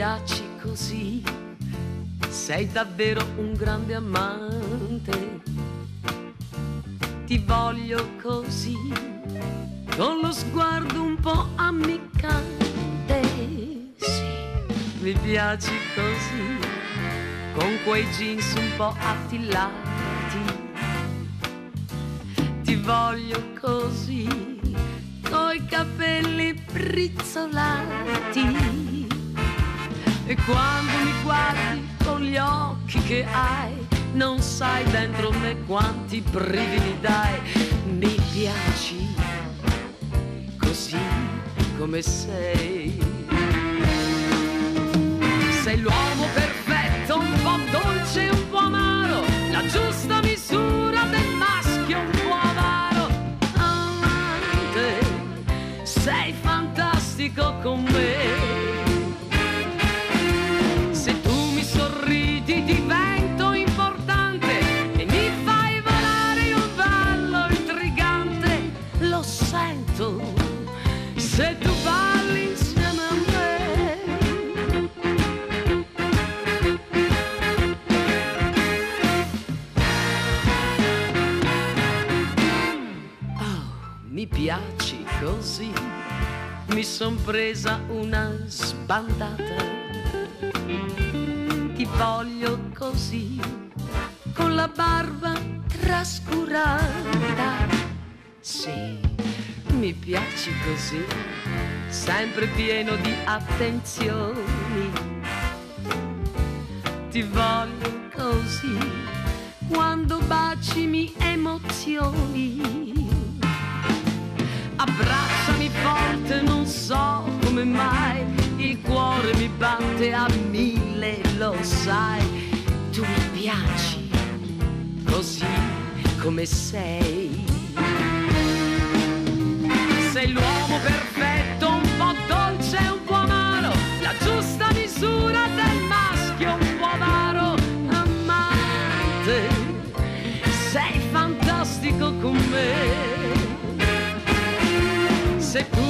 piaci così, sei davvero un grande amante. Ti voglio così, con lo sguardo un po' ammiccante. Sì, mi piaci così, con quei jeans un po' attillati. Ti voglio così, coi capelli brizzolati. E quando mi guardi con gli occhi che hai, non sai dentro me quanti brividi dai. Mi piaci così come sei. Sei l'uomo perfetto, un po' dolce e un po' amaro, la giusta misura del maschio un po' avaro. Amante, sei fantastico con me. Divento importante e mi fai volare in un ballo intrigante. Lo sento se tu balli insieme a me. Oh, mi piaci così, mi son presa una sbandata. Ti voglio così, con la barba trascurata. Sì, mi piaci così, sempre pieno di attenzioni. Ti voglio così, quando baci mi emozioni. Abbracciami forte, non so come mai, il cuore mi batte a mille, lo sai. Tu mi piaci così come sei. Sei l'uomo perfetto, un po' dolce e un po' amaro, la giusta misura del maschio un po' avaro. Amante, sei fantastico con me. Se tu